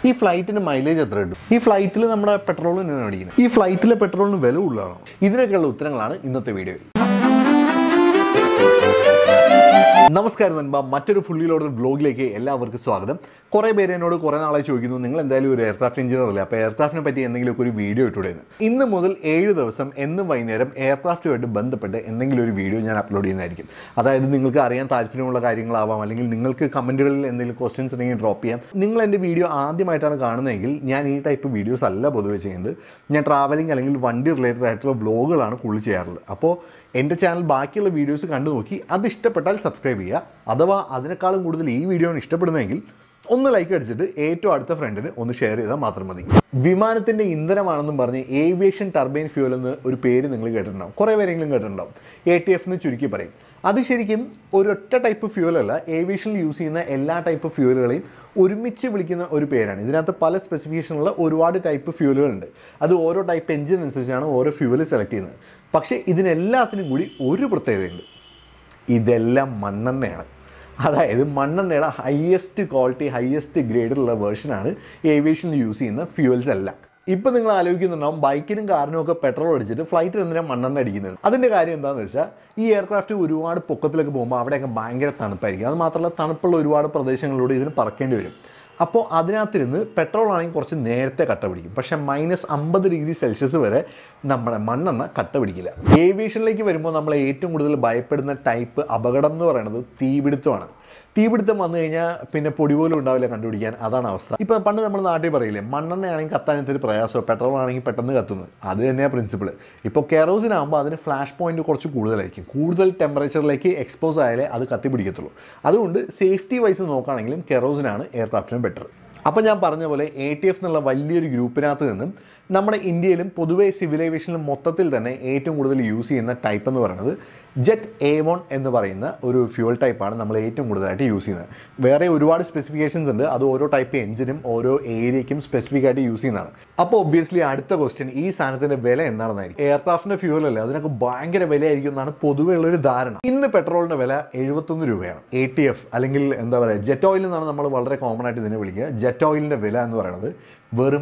ഈ ഫ്ലൈറ്റിന് മൈലേജ് എത്ര കിട്ടും? ഈ ഫ്ലൈറ്റിൽ നമ്മുടെ പെട്രോളിനാണ് അടിക്കുന്നത്. ഈ ഫ്ലൈറ്റിലെ പെട്രോളിന് വില കൂടുതലാണോ? ഇതിനൊക്കെയുള്ള ഉത്തരങ്ങളാണ് ഇന്നത്തെ വീഡിയോയിൽ. നമസ്കാരം നൻപ, മറ്റൊരു ഫുള്ളി ലോഡഡ് വ്ലോഗിലേക്ക് എല്ലാവർക്കും സ്വാഗതം. കുറേ പേര് എന്നോട് കുറേ നാളെ ചോദിക്കുന്നു, നിങ്ങൾ എന്തായാലും ഒരു എയർക്രാഫ്റ്റ് എഞ്ചിനീയർ അല്ലേ, അപ്പോൾ എയർക്രാഫ്റ്റിനെ പറ്റി എന്തെങ്കിലുമൊക്കെ ഒരു വീഡിയോ ഇട്ടുകൂടെയെന്ന്. ഇന്ന് മുതൽ 7 ദിവസം എന്നും വൈകുന്നേരം എയർക്രാഫ്റ്റുമായിട്ട് ബന്ധപ്പെട്ട് എന്തെങ്കിലും ഒരു വീഡിയോ ഞാൻ അപ്ലോഡ് ചെയ്യുന്നതായിരിക്കും. അതായത് നിങ്ങൾക്ക് അറിയാൻ താല്പര്യമുള്ള കാര്യങ്ങളാവാം, അല്ലെങ്കിൽ നിങ്ങൾക്ക് കമൻറ്റുകളിൽ എന്തെങ്കിലും ക്വസ്റ്റ്യൻസ് ഉണ്ടെങ്കിൽ ഡ്രോപ്പ് ചെയ്യാം. നിങ്ങൾ എൻ്റെ വീഡിയോ ആദ്യമായിട്ടാണ് കാണുന്നതെങ്കിൽ ഞാൻ ഈ ടൈപ്പ് വീഡിയോസ് അല്ല പൊതുവെ ചെയ്യുന്നത്. ഞാൻ ട്രാവലിംഗ് അല്ലെങ്കിൽ വണ്ടി റിലേറ്റഡ് ആയിട്ടുള്ള വ്ലോഗുകളാണ് കൂടുതൽ ചെയ്യാറുള്ളത്. അപ്പോൾ എൻ്റെ ചാനൽ ബാക്കിയുള്ള വീഡിയോസ് കണ്ടു നോക്കി അത് ഇഷ്ടപ്പെട്ടാൽ സബ്സ്ക്രൈബ് ചെയ്യുക. അഥവാ അതിനേക്കാളും കൂടുതൽ ഈ വീഡിയോയാണ് ഇഷ്ടപ്പെടുന്നതെങ്കിൽ ഒന്ന് ലൈക്ക് അടിച്ചിട്ട് ഏറ്റവും അടുത്ത ഫ്രണ്ടിന് ഒന്ന് ഷെയർ ചെയ്താൽ മാത്രം മതി. വിമാനത്തിൻ്റെ ഇന്ധനമാണെന്നും പറഞ്ഞ് ഏവിയേഷൻ ടർബൈൻ ഫ്യൂൽ എന്ന് ഒരു പേര് നിങ്ങൾ കേട്ടിട്ടുണ്ടാവും, കുറേ പേരെങ്കിലും കേട്ടിട്ടുണ്ടാവും. ATF എന്ന് ചുരുക്കി പറയും. അത് ശരിക്കും ഒരൊറ്റ ടൈപ്പ് ഫ്യൂലല്ല, ഏവിയേഷനിൽ യൂസ് ചെയ്യുന്ന എല്ലാ ടൈപ്പ് ഫ്യൂലുകളെയും ഒരുമിച്ച് വിളിക്കുന്ന ഒരു പേരാണ്. ഇതിനകത്ത് പല സ്പെസിഫിക്കേഷനുള്ള ഒരുപാട് ടൈപ്പ് ഫ്യൂലുകളുണ്ട്. അത് ഓരോ ടൈപ്പ് എഞ്ചിൻ അനുസരിച്ചാണ് ഓരോ ഫ്യൂവൽ സെലക്ട് ചെയ്യുന്നത്. പക്ഷേ ഇതിനെല്ലാത്തിനും കൂടി ഒരു പ്രത്യേകതയുണ്ട്, ഇതെല്ലാം മണ്ണെണ്ണയാണ്. അതായത് മണ്ണെണ്ണയുടെ ഹയസ്റ്റ് ക്വാളിറ്റി ഹയസ്റ്റ് ഗ്രേഡിലുള്ള വേർഷനാണ് ഏവിയേഷനിൽ യൂസ് ചെയ്യുന്ന ഫ്യൂവൽസ് എല്ലാം. ഇപ്പം നിങ്ങൾ ആലോചിക്കുന്നുണ്ടാവും, ബൈക്കിനും കാറിനും ഒക്കെ പെട്രോൾ അടിച്ചിട്ട് ഫ്ലൈറ്റിൽ എന്തിനാണ് മണ്ണെണ്ണ അടിക്കുന്നത്. അതിൻ്റെ കാര്യം എന്താണെന്ന് വെച്ചാൽ, ഈ എയർക്രാഫ്റ്റ് ഒരുപാട് പൊക്കത്തിലൊക്കെ പോകുമ്പോൾ അവിടെയൊക്കെ ഭയങ്കര തണുപ്പായിരിക്കും. അത് മാത്രമല്ല തണുപ്പുള്ള ഒരുപാട് പ്രദേശങ്ങളിലൂടെ ഇതിന് പറക്കേണ്ടി വരും. അപ്പോൾ അതിനകത്തിരുന്ന് പെട്രോൾ ആണെങ്കിൽ കുറച്ച് നേരത്തെ കട്ട പിടിക്കും. പക്ഷേ -50°C വരെ നമ്മുടെ മണ്ണെണ്ണ കട്ട പിടിക്കില്ല. ഏവിയേഷനിലേക്ക് വരുമ്പോൾ നമ്മൾ ഏറ്റവും കൂടുതൽ ഭയപ്പെടുന്ന ടൈപ്പ് അപകടം എന്ന് പറയുന്നത് തീപിടുത്തമാണ്. തീപിടുത്തം വന്നു കഴിഞ്ഞാൽ പിന്നെ പൊടി പോലും ഉണ്ടാവില്ല കണ്ടുപിടിക്കാൻ, അതാണ് അവസ്ഥ. ഇപ്പോൾ പണ്ട് നമ്മൾ നാട്ടിൽ പറയില്ലേ, മണ്ണെണ്ണയാണെങ്കിൽ കത്താനത്തൊരു പ്രയാസമോ, പെട്രോൾ ആണെങ്കിൽ പെട്ടെന്ന് കത്തുന്നത്. അത് തന്നെയാണ് പ്രിൻസിപ്പിൾ. ഇപ്പോൾ കെറോസിനാകുമ്പോൾ അതിന് ഫ്ലാഷ് പോയിന്റ് കുറച്ച് കൂടുതലായിരിക്കും. കൂടുതൽ ടെമ്പറേച്ചറിലേക്ക് എക്സ്പോസ് ആയാലേ അത് കത്തി പിടിക്കത്തുള്ളൂ. അതുകൊണ്ട് സേഫ്റ്റി വൈസ് നോക്കുകയാണെങ്കിലും കെറോസിനാണ് എയർക്രാഫ്റ്റിന് ബെറ്റർ. അപ്പോൾ ഞാൻ പറഞ്ഞ പോലെ ATF എന്നുള്ള വലിയൊരു ഗ്രൂപ്പിനകത്ത് നിന്നും നമ്മുടെ ഇന്ത്യയിലും പൊതുവേ സിവിൽ ഏവിയേഷനിലും മൊത്തത്തിൽ തന്നെ ഏറ്റവും കൂടുതൽ യൂസ് ചെയ്യുന്ന ടൈപ്പ് എന്ന് പറയുന്നത് ജെറ്റ് A1 എന്ന് പറയുന്ന ഒരു ഫ്യൂൽ ടൈപ്പാണ് നമ്മൾ ഏറ്റവും കൂടുതലായിട്ട് യൂസ് ചെയ്യുന്നത്. വേറെ ഒരുപാട് സ്പെസിഫിക്കേഷൻസ് ഉണ്ട്, അത് ഓരോ ടൈപ്പ് എഞ്ചിനും ഓരോ ഏരിയയ്ക്കും സ്പെസിഫിക് ആയിട്ട് യൂസ് ചെയ്യുന്നതാണ്. അപ്പോൾ ഒബ്വിയസ്ലി അടുത്ത ക്വസ്റ്റ്യൻ, ഈ സാധനത്തിൻ്റെ വില എന്താണെന്നായിരിക്കും. എയർക്രാഫ്റ്റിൻ്റെ ഫ്യൂൽ അല്ലേ, അതിനൊക്കെ ഭയങ്കര വിലയായിരിക്കും എന്നാണ് പൊതുവെ ഉള്ളൊരു ധാരണ. ഇന്ന് പെട്രോളിൻ്റെ വില 71 രൂപയാണ്. ATF അല്ലെങ്കിൽ എന്താ പറയുക, ജെറ്റ് ഓയിൽ എന്നാണ് നമ്മൾ വളരെ കോമൺ ആയിട്ട് ഇതിനെ വിളിക്കുക. ജെറ്റ് ഓയിലിൻ്റെ വില എന്ന് പറയുന്നത് വെറും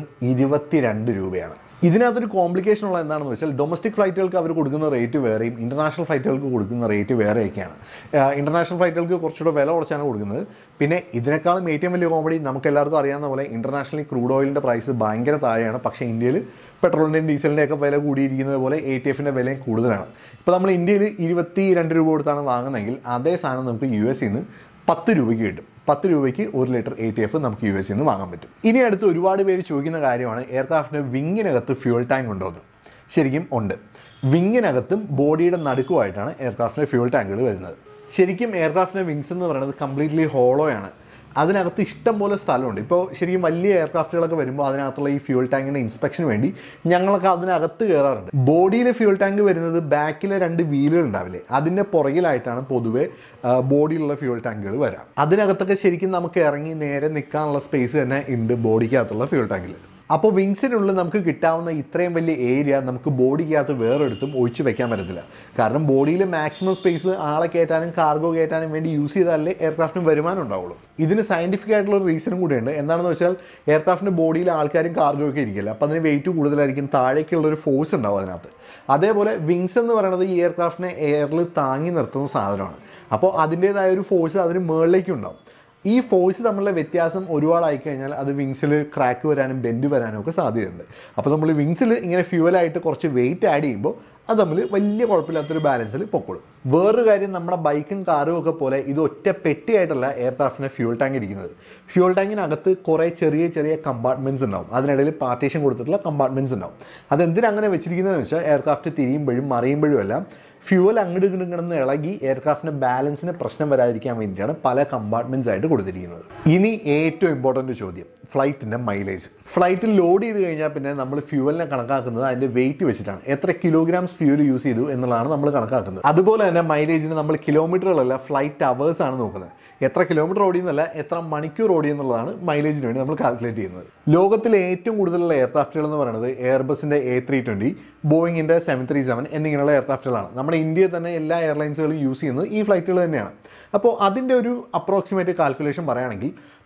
22 രൂപയാണ്. ഇതിനകത്തൊരു കോംപ്ലിക്കേഷൻ ഉള്ള എന്താണെന്ന് വെച്ചാൽ, ഡൊമസ്റ്റിക് ഫ്ലൈറ്റുകൾക്ക് അവർ കൊടുക്കുന്ന റേറ്റ് വേറെയും ഇന്റർനാഷണൽ ഫ്ലൈറ്റുകൾക്ക് കൊടുക്കുന്ന റേറ്റ് വേറെയൊക്കെയാണ്. ഇന്റർനാഷണൽ ഫ്ലൈറ്റുകൾക്ക് കുറച്ചുകൂടെ വില കുറച്ചാണ് കൊടുക്കുന്നത്. പിന്നെ ഇതിനേക്കാളും ഏറ്റവും വലിയ കോമഡി, നമുക്ക് എല്ലാവർക്കും അറിയാവുന്ന പോലെ ഇന്റർനാഷണലി ക്രൂഡ് ഓയിലിൻ്റെ പ്രൈസ് ഭയങ്കര താഴെയാണ്. പക്ഷേ ഇന്ത്യയിൽ പെട്രോളിൻ്റെയും ഡീസലിൻ്റെ ഒക്കെ വില കൂടിയിരിക്കുന്നത് പോലെ ATFിൻ്റെ വിലയും കൂടുതലാണ്. ഇപ്പോൾ നമ്മൾ ഇന്ത്യയിൽ 22 രൂപ കൊടുത്താണ് വാങ്ങുന്നതെങ്കിൽ അതേ സാധനം നമുക്ക് US നിന്ന് 10 രൂപയ്ക്ക് കിട്ടും. 10 രൂപയ്ക്ക് 1 ലിറ്റർ ATF നമുക്ക് US നിന്ന് വാങ്ങാൻ പറ്റും. ഇനി അടുത്ത് ഒരുപാട് പേര് ചോദിക്കുന്ന കാര്യമാണ്, എയർക്രാഫ്റ്റിന് വിങ്ങിനകത്ത് ഫ്യൂൽ ടാങ്ക് ഉണ്ടോ എന്ന്. ശരിക്കും ഉണ്ട്. വിങ്ങിനകത്തും ബോഡിയുടെ നടുക്കുമായിട്ടാണ് എയർക്രാഫ്റ്റിൻ്റെ ഫ്യൂൽ ടാങ്കുകൾ വരുന്നത്. ശരിക്കും എയർക്രാഫ്റ്റിൻ്റെ വിങ്സ് എന്ന് പറയുന്നത് കംപ്ലീറ്റ്ലി ഹോളോയാണ്. അതിനകത്ത് ഇഷ്ടം പോലെ സ്ഥലമുണ്ട്. ഇപ്പോൾ ശരിക്കും വലിയ എയർക്രാഫ്റ്റുകളൊക്കെ വരുമ്പോൾ അതിനകത്തുള്ള ഈ ഫ്യൂൽ ടാങ്കിൻ്റെ ഇൻസ്പെക്ഷന് വേണ്ടി ഞങ്ങളൊക്കെ അതിനകത്ത് കയറാറുണ്ട്. ബോഡിയിലെ ഫ്യൂൽ ടാങ്ക് വരുന്നത് ബാക്കിലെ 2 വീലുകൾ ഉണ്ടാവില്ലേ, അതിൻ്റെ പുറകിലായിട്ടാണ് പൊതുവെ ബോഡിയിലുള്ള ഫ്യൂൽ ടാങ്കുകൾ വരാം. അതിനകത്തൊക്കെ ശരിക്കും നമുക്ക് ഇറങ്ങി നേരെ നിൽക്കാനുള്ള സ്പേസ് തന്നെ ഉണ്ട് ബോഡിക്കകത്തുള്ള ഫ്യൂൽ ടാങ്കിൽ. അപ്പോൾ വിങ്സിനുള്ളിൽ നമുക്ക് കിട്ടാവുന്ന ഇത്രയും വലിയ ഏരിയ നമുക്ക് ബോഡിക്കകത്ത് വേറെടുത്തും ഒഴിച്ച് വെക്കാൻ പറ്റത്തില്ല. കാരണം ബോഡിയിൽ മാക്സിമം സ്പേസ് ആളെ കയറ്റാനും കാർഗോ കയറ്റാനും വേണ്ടി യൂസ് ചെയ്താലേ എയർക്രാഫ്റ്റിന് വരുമാനം ഉണ്ടാവുള്ളൂ. ഇതിന് സയൻറ്റിഫിക് ആയിട്ടുള്ള ഒരു റീസണും കൂടിയുണ്ട്. എന്താണെന്ന് വെച്ചാൽ, എയർക്രാഫ്റ്റിൻ്റെ ബോഡിയിൽ ആൾക്കാരും കാർഗോ ഒക്കെ ഇരിക്കില്ല, അപ്പോൾ അതിന് വെയിറ്റ് കൂടുതലായിരിക്കും, താഴേക്കുള്ളൊരു ഫോഴ്സ് ഉണ്ടാവും അതിനകത്ത്. അതേപോലെ വിങ്സ് എന്ന് പറയുന്നത് ഈ എയർക്രാഫ്റ്റിനെ എയറിൽ താങ്ങി നിർത്തുന്ന സാധനമാണ്. അപ്പോൾ അതിൻ്റേതായ ഒരു ഫോഴ്സ് അതിന് മുകളിലേക്കും ഉണ്ടാവും. ഈ ഫോഴ്സ് തമ്മിലുള്ള വ്യത്യാസം ഒരുപാടായി കഴിഞ്ഞാൽ അത് വിങ്സിൽ ക്രാക്ക് വരാനും ബെൻഡ് വരാനും ഒക്കെ സാധ്യതയുണ്ട്. അപ്പോൾ നമ്മൾ വിങ്സിൽ ഇങ്ങനെ ഫ്യൂവലായിട്ട് കുറച്ച് വെയിറ്റ് ആഡ് ചെയ്യുമ്പോൾ അത് തമ്മിൽ വലിയ കുഴപ്പമില്ലാത്തൊരു ബാലൻസിൽ പൊക്കോളും. വേറൊരു കാര്യം, നമ്മുടെ ബൈക്കും കാറും ഒക്കെ പോലെ ഇത് ഒറ്റ പെട്ടിയായിട്ടല്ല എയർക്രാഫ്റ്റിൻ്റെ ഫ്യൂൽ ടാങ്ക് ഇരിക്കുന്നത്. ഫ്യൂൽ ടാങ്കിനകത്ത് കുറേ ചെറിയ ചെറിയ കമ്പാർട്ട്മെൻറ്റ്സ് ഉണ്ടാവും. അതിനിടയിൽ പാർട്ടീഷൻ കൊടുത്തിട്ടുള്ള കമ്പാർട്ട്മെൻറ്റ്സ് ഉണ്ടാവും. അതെന്തിനങ്ങനെ വെച്ചിരിക്കുന്നതെന്ന് വെച്ചാൽ, എയർക്രാഫ്റ്റ് തിരിയുമ്പോഴും മറിയുമ്പോഴും എല്ലാം ഫ്യൂവൽ അങ്ങോട്ട് കിടന്ന് ഇളകി എയർക്രാഫ്റ്റിൻ്റെ ബാലൻസിന് പ്രശ്നം വരാതിരിക്കാൻ വേണ്ടിയിട്ടാണ് പല കമ്പാർട്ട്മെൻറ്റ്സ് ആയിട്ട് കൊടുത്തിരിക്കുന്നത്. ഇനി ഏറ്റവും ഇമ്പോർട്ടൻ്റ് ചോദ്യം, ഫ്ലൈറ്റിൻ്റെ മൈലേജ്. ഫ്ലൈറ്റിൽ ലോഡ് ചെയ്ത് കഴിഞ്ഞാൽ പിന്നെ നമ്മൾ ഫ്യൂവലിനെ കണക്കാക്കുന്നത് അതിൻ്റെ വെയിറ്റ് വെച്ചിട്ടാണ്. എത്ര കിലോഗ്രാംസ് ഫ്യൂവൽ യൂസ് ചെയ്തു എന്നുള്ളതാണ് നമ്മൾ കണക്കാക്കുന്നത്. അതുപോലെ തന്നെ മൈലേജിന് നമ്മൾ കിലോമീറ്ററുകളല്ല, ഫ്ലൈറ്റ് അവേഴ്സാണ് നോക്കുന്നത്. എത്ര കിലോമീറ്റർ ഓടിയെന്നല്ല, എത്ര മണിക്കൂർ ഓടിയെന്നുള്ളതാണ് മൈലേജിന് വേണ്ടി നമ്മൾ കാൽക്കുലേറ്റ് ചെയ്യുന്നത്. ലോകത്തിലെ ഏറ്റവും കൂടുതലുള്ള എയർക്രാഫ്റ്റുകൾ എന്ന് പറയുന്നത് എയർബസിൻ്റെ A320, ബോയിങ്ങിൻ്റെ 737 എന്നിങ്ങനെയുള്ള എയർക്രാഫ്റ്റുകളാണ്. നമ്മുടെ ഇന്ത്യയിൽ തന്നെ എല്ലാ എയർലൈൻസുകളും യൂസ് ചെയ്യുന്നത് ഈ ഫ്ലൈറ്റുകൾ തന്നെയാണ്. അപ്പോൾ അതിൻ്റെ ഒരു അപ്രോക്സിമേറ്റ് കാൽക്കുലേഷൻ പറയുകയാണെങ്കിൽ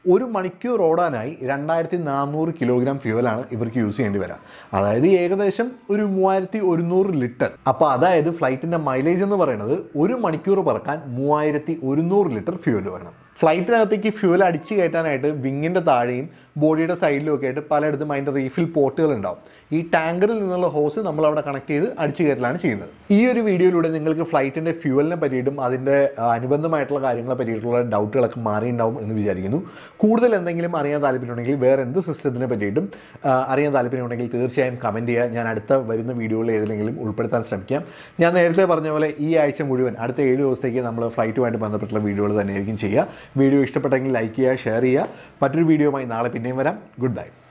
ഒരു മണിക്കൂർ ഓടാനായി 2400 കിലോഗ്രാം ഫ്യൂവലാണ് ഇവർക്ക് യൂസ് ചെയ്യേണ്ടി വരിക. അതായത് ഏകദേശം ഒരു 3100 ലിറ്റർ. അപ്പോൾ അതായത് ഫ്ലൈറ്റിൻ്റെ മൈലേജ് എന്ന് പറയുന്നത് ഒരു മണിക്കൂർ പറക്കാൻ 3100 ലിറ്റർ ഫ്യൂവൽ വേണം. ഫ്ലൈറ്റിനകത്തേക്ക് ഫ്യൂവൽ അടിച്ചു കയറ്റാനായിട്ട് വിങ്ങിൻ്റെ താഴെയും ബോഡിയുടെ സൈഡിലും ഒക്കെ ആയിട്ട് പലയിടത്തും അതിൻ്റെ റീഫിൽ പോർട്ടുകൾ ഉണ്ടാവും. ഈ ടാങ്കറിൽ നിന്നുള്ള ഹോസ് നമ്മളവിടെ കണക്ട് ചെയ്ത് അടിച്ചു കയറ്റലാണ് ചെയ്യുന്നത്. ഈ ഒരു വീഡിയോയിലൂടെ നിങ്ങൾക്ക് ഫ്ലൈറ്റിൻ്റെ ഫ്യൂവലിനെ പറ്റിയിട്ടും അതിൻ്റെ അനുബന്ധമായിട്ടുള്ള കാര്യങ്ങളെ പറ്റിയിട്ടുള്ള ഡൗട്ടുകളൊക്കെ മാറിയിട്ടുണ്ടാവും എന്ന് വിചാരിക്കുന്നു. കൂടുതൽ എന്തെങ്കിലും അറിയാൻ താല്പര്യമുണ്ടെങ്കിൽ വേറെ എന്ത് സിസ്റ്റത്തിനെ പറ്റിയിട്ടും അറിയാൻ താല്പര്യമുണ്ടെങ്കിൽ തീർച്ചയായും കമൻറ്റ് ചെയ്യുക. ഞാൻ അടുത്ത വരുന്ന വീഡിയോകളിൽ ഏതെങ്കിലും ഉൾപ്പെടുത്താൻ ശ്രമിക്കാം. ഞാൻ നേരത്തെ പറഞ്ഞ പോലെ ഈ ആഴ്ച മുഴുവൻ അടുത്ത 7 ദിവസത്തേക്ക് നമ്മൾ ഫ്ലൈറ്റുമായിട്ട് ബന്ധപ്പെട്ടുള്ള വീഡിയോകൾ തന്നെയായിരിക്കും ചെയ്യുക. വീഡിയോ ഇഷ്ടപ്പെട്ടെങ്കിൽ ലൈക്ക് ചെയ്യുക, ഷെയർ ചെയ്യുക. മറ്റൊരു വീഡിയോയുമായി നാളെ പിന്നെയും വരാം. Good bye.